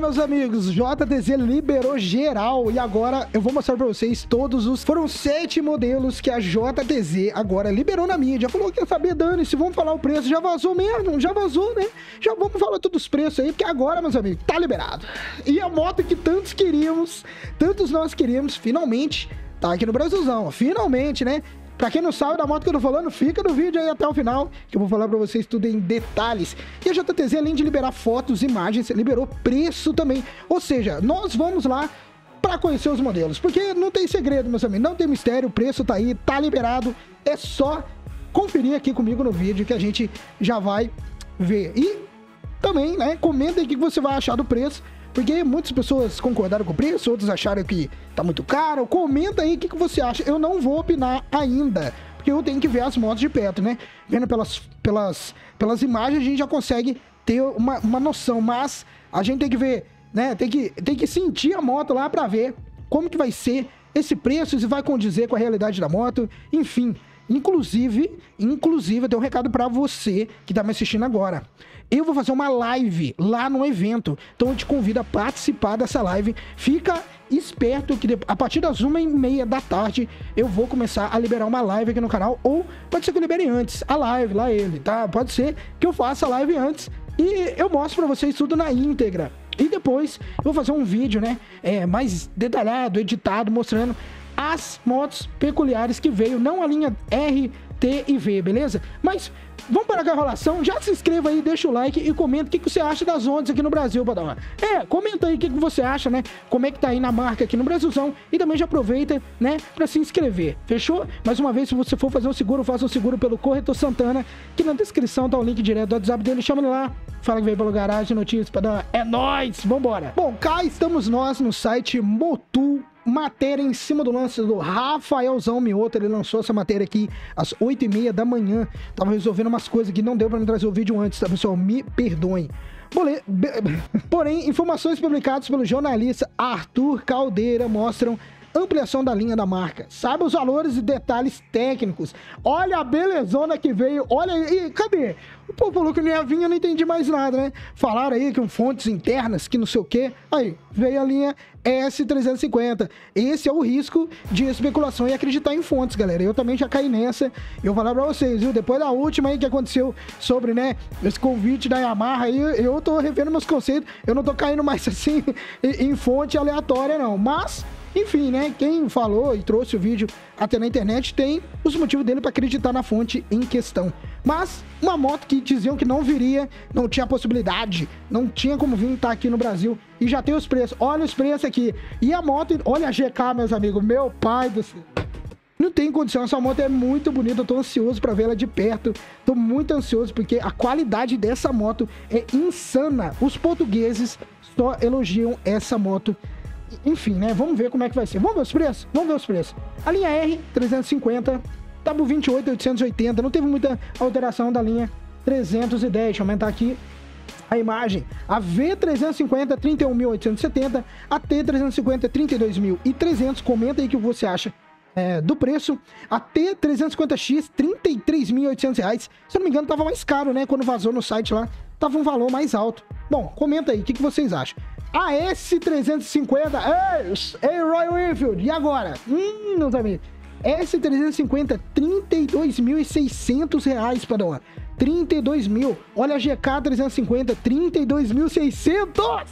meus amigos, JTZ liberou geral e agora eu vou mostrar pra vocês todos os... Foram 7 modelos que a JTZ agora liberou na mídia. Falou que quer saber, dane-se, vamos falar o preço. Já vazou mesmo, já vazou, né? Já vamos falar todos os preços aí, porque agora, meus amigos, tá liberado. E a moto que tantos nós queríamos, finalmente tá aqui no Brasilzão. Finalmente, né? Pra quem não sabe da moto que eu tô falando, fica no vídeo aí até o final, que eu vou falar pra vocês tudo em detalhes. E a JTZ, além de liberar fotos, imagens, liberou preço também. Ou seja, nós vamos lá pra conhecer os modelos, porque não tem segredo, meus amigos, não tem mistério, o preço tá aí, tá liberado. É só conferir aqui comigo no vídeo que a gente já vai ver. E também, né, comenta aí o que você vai achar do preço, porque muitas pessoas concordaram com o preço, outros acharam que tá muito caro. Comenta aí o que você acha. Eu não vou opinar ainda, porque eu tenho que ver as motos de perto, né? Vendo pelas imagens, a gente já consegue ter uma noção. Mas a gente tem que ver, né? Tem que sentir a moto lá pra ver como que vai ser esse preço, se vai condizer com a realidade da moto. Enfim, inclusive, eu tenho um recado pra você que tá me assistindo agora. Eu vou fazer uma live lá no evento, então eu te convido a participar dessa live. Fica esperto que a partir das 1h30 da tarde eu vou começar a liberar uma live aqui no canal, ou pode ser que eu libere antes a live, lá ele, tá? Pode ser que eu faça a live antes e eu mostro pra vocês tudo na íntegra. E depois eu vou fazer um vídeo, né, mais detalhado, editado, mostrando as motos peculiares que veio, não a linha R, T e V, beleza? Mas vamos parar com a enrolação, já se inscreva aí, deixa o like e comenta o que você acha das ondas aqui no Brasil, Padrão. Comenta aí o que você acha, né? Como é que tá aí na marca aqui no Brasilzão, e também já aproveita, né, pra se inscrever, fechou? Mais uma vez, se você for fazer um seguro, faça um seguro pelo Corretor Santana, que na descrição tá o link direto do WhatsApp dele, chama ele lá, fala que veio pelo Garagem Notícias, Padrão. É nóis, vambora! Bom, cá estamos nós no site Motul, matéria em cima do lance do Rafaelzão Mioto. Ele lançou essa matéria aqui às 8h30 da manhã. Tava resolvendo umas coisas que não deu pra me trazer o vídeo antes, tá, pessoal? Me perdoem. Porém, informações publicadas pelo jornalista Arthur Caldeira mostram ampliação da linha da marca. Saiba os valores e detalhes técnicos. Olha a belezona que veio. Olha aí. Cadê? O povo falou que não ia vir, eu não entendi mais nada, né? Falaram aí que com fontes internas, que não sei o quê. Aí, veio a linha S350. Esse é o risco de especulação e acreditar em fontes, galera. Eu também já caí nessa. Eu vou falar pra vocês, viu? Depois da última aí que aconteceu sobre, né, esse convite da Yamaha aí, eu tô revendo meus conceitos. Eu não tô caindo mais assim em fonte aleatória, não. Mas enfim, né? Quem falou e trouxe o vídeo até na internet tem os motivos dele para acreditar na fonte em questão. Mas uma moto que diziam que não viria, não tinha possibilidade, não tinha como vir estar aqui no Brasil, e já tem os preços. Olha os preços aqui. E a moto, olha a GK, meus amigos, meu pai do céu. Não tem condição, essa moto é muito bonita, eu tô ansioso pra ver ela de perto, tô muito ansioso porque a qualidade dessa moto é insana. Os portugueses só elogiam essa moto. Enfim, né, vamos ver como é que vai ser. Vamos ver os preços? Vamos ver os preços. A linha R, 350, tá por 28.880, não teve muita alteração da linha 310, deixa eu aumentar aqui a imagem. A V350, 31.870, a T350, 32.300, comenta aí o que você acha do preço. A T350X, R$33.800. Se eu não me engano, tava mais caro, né? Quando vazou no site lá, tava um valor mais alto. Bom, comenta aí, o que vocês acham? A S350, ei, Royal Enfield, e agora? Meus amigos, S350, R$32.600, Padrão. 32 mil. Olha a GK 350, 32.600.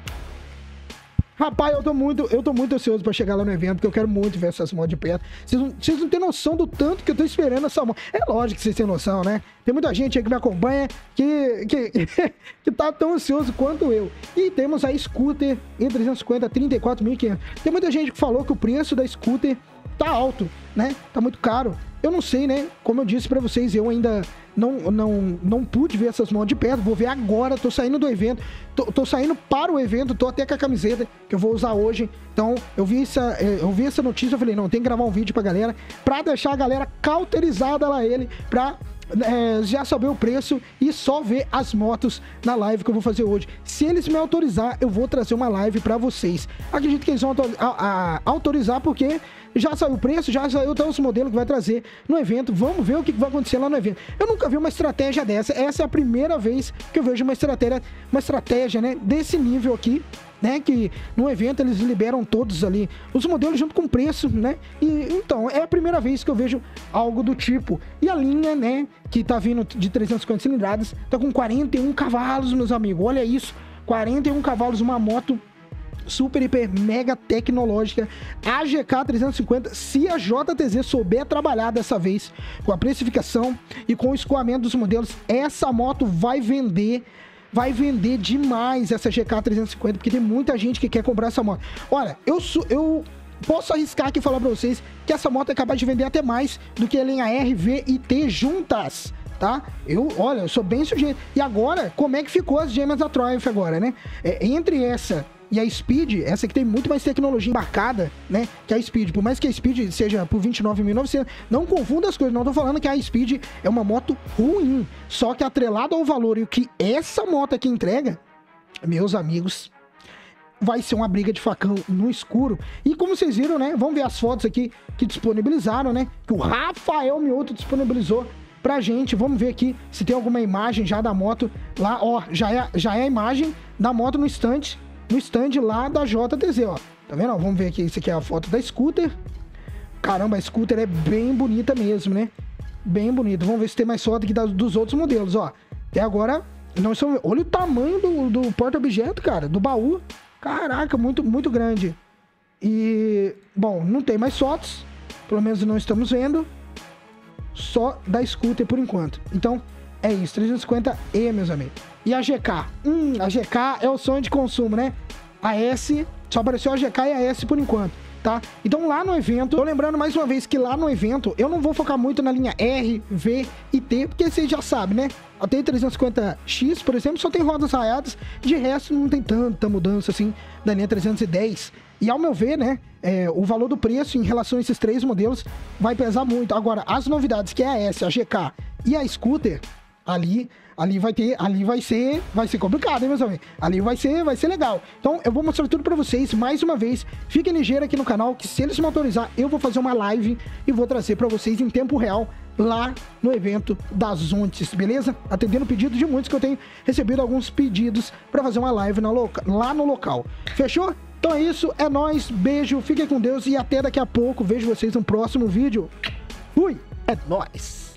Rapaz, eu tô muito ansioso pra chegar lá no evento, porque eu quero muito ver essas motos de perto. Vocês não têm noção do tanto que eu tô esperando essa moto. É lógico que vocês têm noção, né? Tem muita gente aí que me acompanha que tá tão ansioso quanto eu. E temos a Scooter E350, 34.500. Tem muita gente que falou que o preço da Scooter tá alto, né? Tá muito caro. Eu não sei, né? Como eu disse pra vocês, eu ainda não pude ver essas motos de perto. Vou ver agora, tô saindo do evento, tô saindo para o evento, tô até com a camiseta que eu vou usar hoje. Então, eu vi essa notícia, eu falei, não, tem que gravar um vídeo pra galera, pra deixar a galera cauterizada lá pra já saber o preço e só ver as motos na live que eu vou fazer hoje. Se eles me autorizar, eu vou trazer uma live pra vocês. Acredito que eles vão autorizar porque já saiu o preço, já saiu até os modelos que vai trazer no evento. Vamos ver o que vai acontecer lá no evento. Eu nunca vi uma estratégia dessa. Essa é a primeira vez que eu vejo uma estratégia, né, desse nível aqui, né, que no evento eles liberam todos ali os modelos junto com o preço, né, e então é a primeira vez que eu vejo algo do tipo. E a linha, né, que tá vindo de 350 cilindradas, tá com 41 cavalos, meus amigos, olha isso, 41 cavalos, uma moto super, hiper, mega tecnológica, a GK 350. Se a JTZ souber trabalhar dessa vez com a precificação e com o escoamento dos modelos, essa moto vai vender demais, essa GK 350, porque tem muita gente que quer comprar essa moto. Olha, eu posso arriscar aqui e falar pra vocês que essa moto é capaz de vender até mais do que a linha R, V e T juntas, tá? Eu sou bem sujeito. E agora, como é que ficou as gêmeas da Triumph agora, né? Entre essa e a Speed, essa aqui tem muito mais tecnologia embarcada, né, que a Speed. Por mais que a Speed seja por 29.900, não confunda as coisas. Não tô falando que a Speed é uma moto ruim. Só que atrelado ao valor e o que essa moto aqui entrega, meus amigos, vai ser uma briga de facão no escuro. E como vocês viram, né, vamos ver as fotos aqui que disponibilizaram, né, que o Rafael Mioto disponibilizou pra gente. Vamos ver aqui se tem alguma imagem já da moto lá. Ó, já é a imagem da moto no stand lá da JTZ, ó. Tá vendo? Ó, vamos ver aqui, isso aqui é a foto da scooter. Caramba, a scooter é bem bonita mesmo, né? Bem bonita. Vamos ver se tem mais foto aqui dos outros modelos, ó. Até agora, não são... Olha o tamanho do porta-objeto, cara, do baú. Caraca, muito, muito grande. E, bom, não tem mais fotos. Pelo menos não estamos vendo. Só da scooter por enquanto. Então, é isso, 350E, meus amigos. E a GK? A GK é o sonho de consumo, né? A S, só apareceu a GK e a S por enquanto, tá? Então lá no evento, tô lembrando mais uma vez que lá no evento, eu não vou focar muito na linha R, V e T, porque vocês já sabem, né? A T350X, por exemplo, só tem rodas raiadas, de resto não tem tanta mudança assim da linha 310. E ao meu ver, né, o valor do preço em relação a esses três modelos vai pesar muito. Agora, as novidades que é a S, a GK e a Scooter, ali vai ser complicado, hein, meus amigos? Ali vai ser legal. Então, eu vou mostrar tudo pra vocês, mais uma vez. Fiquem ligeiros aqui no canal, que se eles me autorizar, eu vou fazer uma live e vou trazer pra vocês em tempo real, lá no evento das Ontes, beleza? Atendendo pedido de muitos, que eu tenho recebido alguns pedidos pra fazer uma live lá no local. Fechou? Então é isso, é nóis, beijo, fiquem com Deus e até daqui a pouco. Vejo vocês no próximo vídeo. Fui, é nóis!